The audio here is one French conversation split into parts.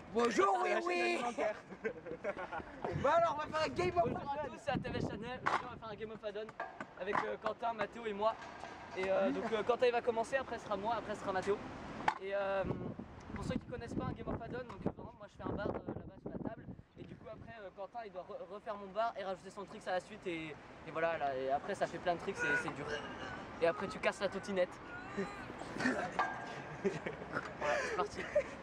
Bonjour, oui, oui. Bah alors, on va faire un Game of Bonjour à tous, c'est ATV Channel. Aujourd'hui, on va faire un Game of Addon avec Quentin, Mathéo et moi. Et donc Quentin il va commencer, après ce sera moi, après ce sera Mathéo. Et pour ceux qui connaissent pas un Game of Addon, donc vraiment moi je fais un bar là-bas sur la table. Et du coup après Quentin il doit refaire mon bar et rajouter son tricks à la suite. Et voilà, là, et après ça fait plein de tricks et c'est dur. Et après tu casses la totinette. Voilà, c'est parti.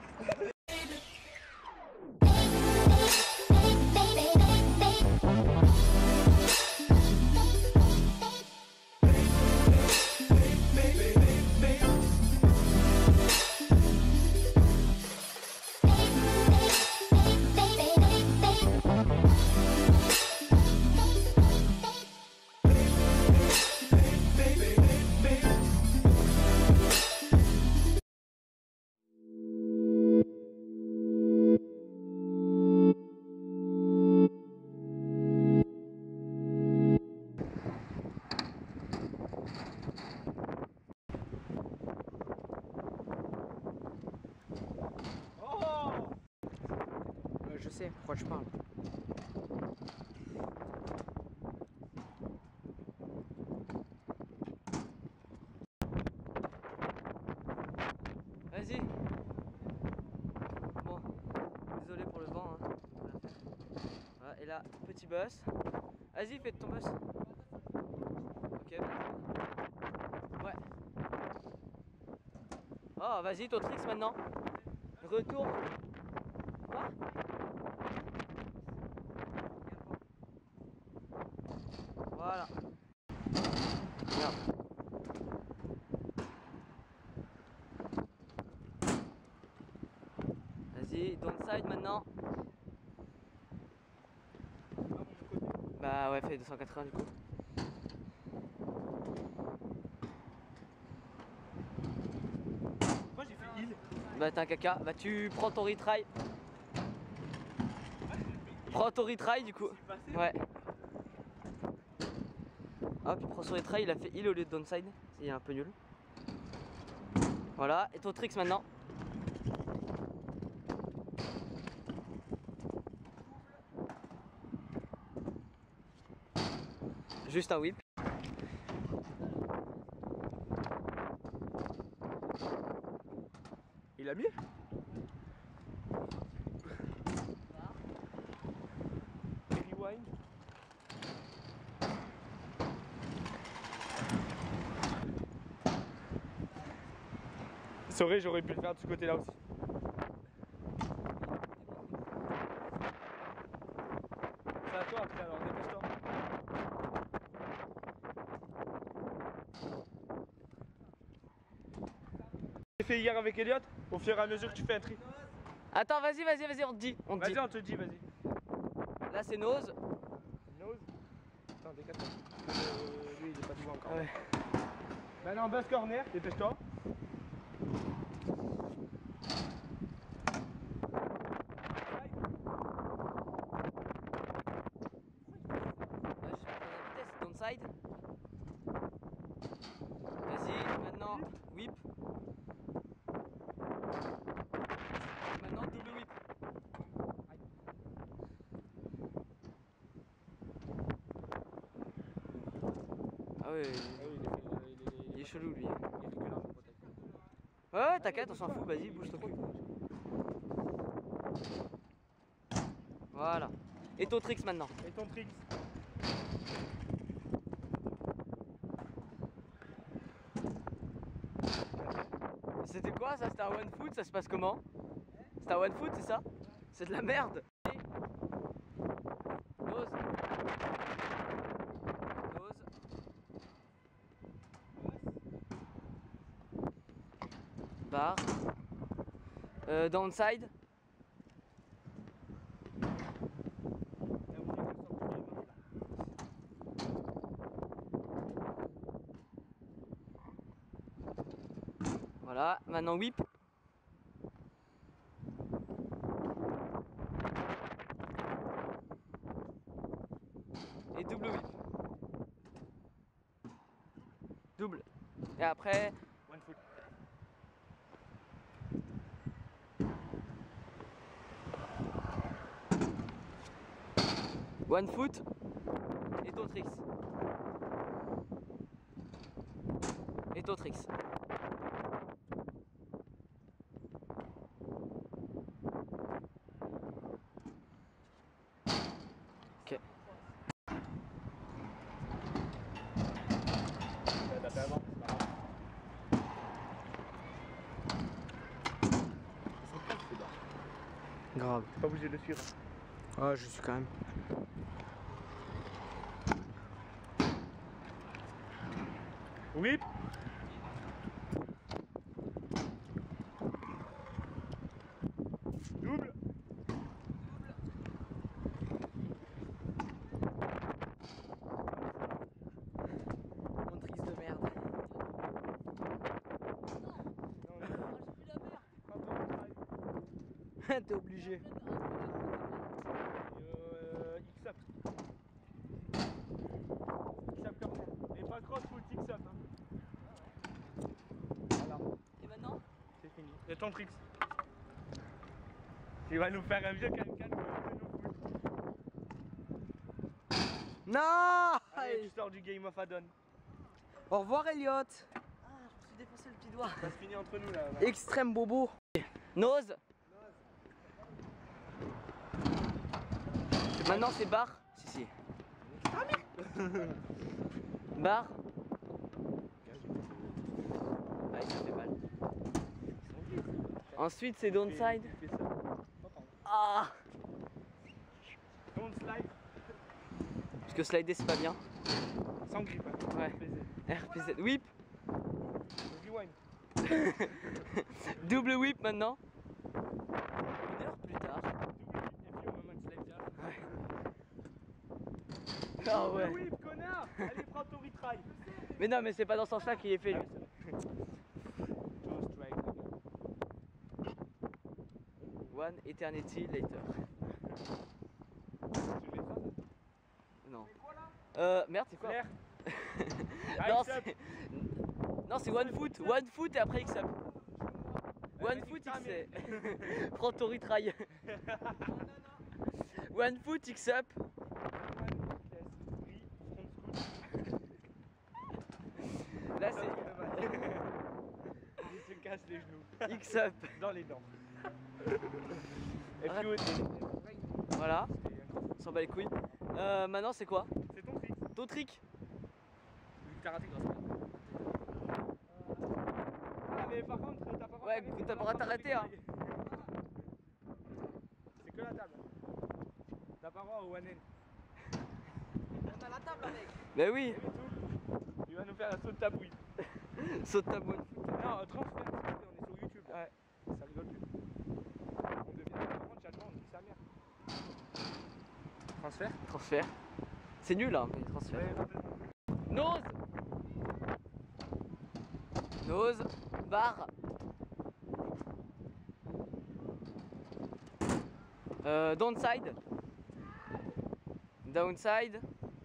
Je sais pourquoi je parle. Vas-y. Bon, désolé pour le vent. Hein. Voilà, et là, petit boss. Vas-y, fais de ton boss. Ok. Ouais. Oh, vas-y, ton tricks maintenant. Retour. Quoi? Voilà. Regarde. Vas-y, downside maintenant. Bah ouais, fais 280 du coup. Moi j'ai fait heal. Bah t'es un caca. Bah tu prends ton retry. Prends ton retry du coup. Ouais. Hop, il prend son retry, il a fait heal au lieu de downside. Il est un peu nul. Voilà, et ton tricks maintenant. Juste un whip. Il a mis. Rewind. C'est vrai, j'aurais pu le faire de ce côté là aussi. C'est à toi après, alors dépêche-toi. J'ai fait hier avec Elliot, au fur et à mesure que tu fais un tri. Attends, vas-y, on te dit. Vas-y, on te dit, vas-y. Là c'est nose. Nose. Attends, décale-toi. Lui, il est pas devant encore. Ouais. Maintenant, buzz corner, dépêche-toi. Downside. Vas-y, maintenant whip. Maintenant double whip. Ah ouais, il est chelou lui. Ouais, t'inquiète, on s'en fout, vas-y, bouge ton cul. Voilà. Et ton tricks maintenant. Et ton tricks. C'était quoi ça? C'était un one foot, ça se passe comment? C'était un one foot, c'est ça? C'est de la merde. Nose. Nose. Bar. Downside. Voilà, maintenant whip. Et double whip. Double. Et après, One foot. One foot et toe tricks. Et toe tricks. Ok. Grave. Pas obligé de le suivre. Ah, je suis quand même. Whip. Double. Mon tricks de merde. T'es obligé. X-up. X-up corner. Mais pas cross full X-up. Hein. Voilà. Et maintenant? C'est fini. Et ton tricks. Tu vas nous faire un vieux calme-calme. Non! Allez, tu sors du Game of Addon. Au revoir, Elliot. Ah, je me suis défoncé le petit doigt. Ça se finit entre nous là. Extrême bobo. Nose. Maintenant c'est barre. Si si. Barre. Ah, ça fait mal. Ensuite c'est downside. Ah. Don't slide. Parce que slider c'est pas bien. Sans grip. Hein. Ouais. RPZ. Whip. Rewind. Double whip maintenant. 1 heure plus tard. Ah ouais. Oui, connard. Allez, prends ton retry. Mais non, mais c'est pas dans ce sens-là qu'il est fait lui. One eternity later. Non. Merde, c'est quoi? Non, c'est one foot et après X-up. One foot X-up. Prends ton retry. One foot X-up. Là c'est Il se casse les genoux. X-up. Dans les dents. Et puis Voilà. On s'en bat les couilles. Maintenant c'est quoi? c'est ton trick. Ton trick. Vu que t'as raté grâce à Ah mais par contre t'as pas Ouais, t'as pas t'arrêter hein. C'est que la table. T'as pas droit au one end. On a la table avec. Bah oui. Il va nous faire un saut de tabouille. Saute ta boîte. Non, transfert, s'il te plaît, on est sur YouTube. Ouais. Ça rigole plus. On devient. Par contre, j'attends, on dit sa mère. Transfert. Transfert. C'est nul hein, mais transfert. Ouais, rappelle-moi. Nose. Nose. Barre. Downside. Downside.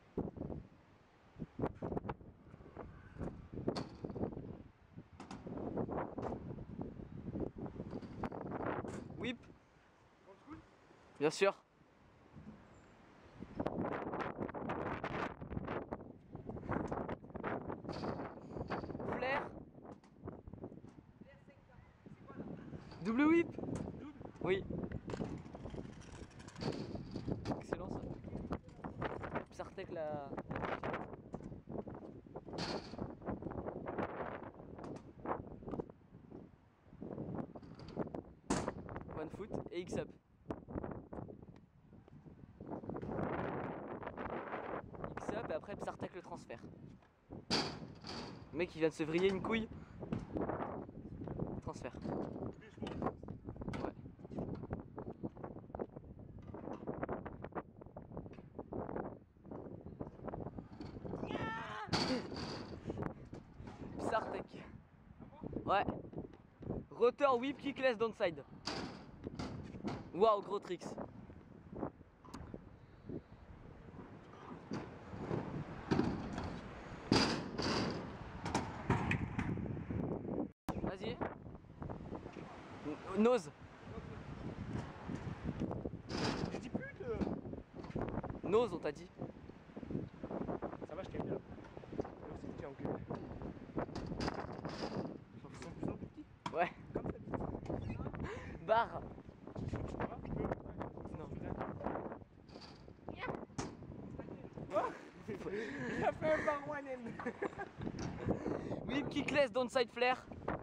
Whip. Bien sûr. Flair. Double whip. Oui. Excellent ça. Psartek la... One foot et X-up. X-up et après Psartek le transfert. Le mec il vient de se vriller une couille. Transfert. Ouais. Psartek. Ouais. Rotor whip kickless downside. Waouh, gros tricks. Vas-y. Nose. Je dis pute. Nose, on t'a dit. Ça va, je t'ai mis là. Là aussi, tiens, enculé. Ils sont de plus en plus petits. Ouais. Comme ça, vite. Barre. Tu vois, tu peux. Non. Oh, il a fait un bar one end. Whip kickless downside flare.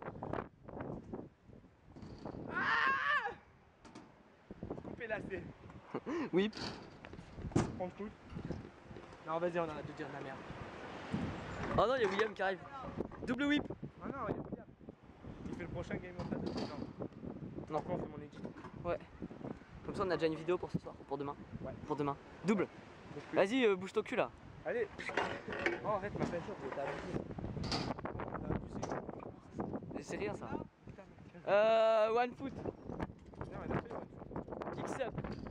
Coupé lacé. Whip. Prends le coude. Non, vas-y, on arrête de dire de la merde. Oh non, il y a William qui arrive. Double whip. Ah non, il y a William. Il fait le prochain Game of Thrones. Non. Après, on fait mon edit. Ouais. Comme ça, on a déjà une vidéo pour ce soir, pour demain. Ouais. Pour demain. Double. Vas-y, bouge ton cul là. Allez. Oh, arrête ma peinture, t'as abusé. C'est rien ça. Putain, One foot. non, elle a fait one. X up.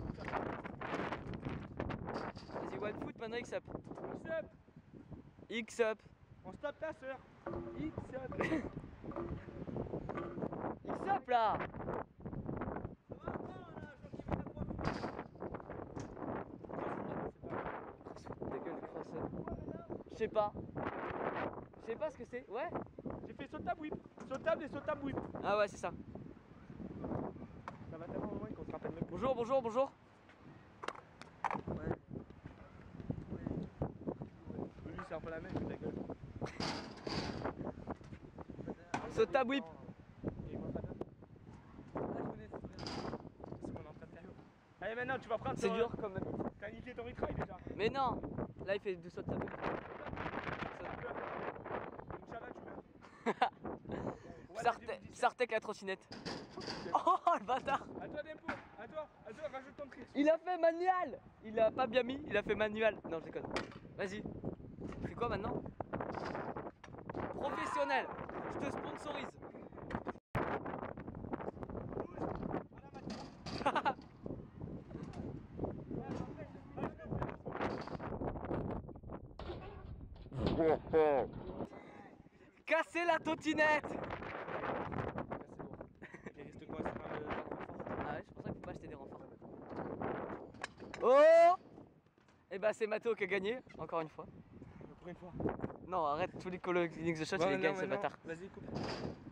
Vas-y, one foot, maintenant X up. X up. X up. On stoppe ta soeur. X up. X up là. Ta gueule, crosse. Je sais pas. Je sais pas ce que c'est. Ouais. J'ai fait sautable whip. Sautable et sautable whip. Ah ouais, c'est ça. Ça va tellement loin qu'on se rappelle même plus. Bonjour, bonjour, bonjour. Lui, c'est un peu la même, ta gueule. Sautable whip. C'est ce qu'on est en train de faire. Allez, maintenant, tu vas prendre C'est ton- dur comme. T'as niqué ton retry déjà. Mais non. Là, il fait du sautable. Inch'Allah, tu meurs. Sartek la trottinette. Oh le bâtard. À toi, Dempo. À toi, rajoute ton trick. Il a fait manuel. Il a pas bien mis, il a fait manuel. Non, je déconne. Vas-y. Tu fais quoi maintenant? Professionnel. Je te sponsorise. Casser la trottinette. Il reste quoi? C'est pas le Ah ouais, c'est pour ça qu'il faut pas acheter des renforts. Oh. Et bah c'est Mathéo qui a gagné, encore une fois. pour une fois. Non, arrête tous les Call of Duty The Shot, il les gagne ce bâtard. Vas-y, coupe.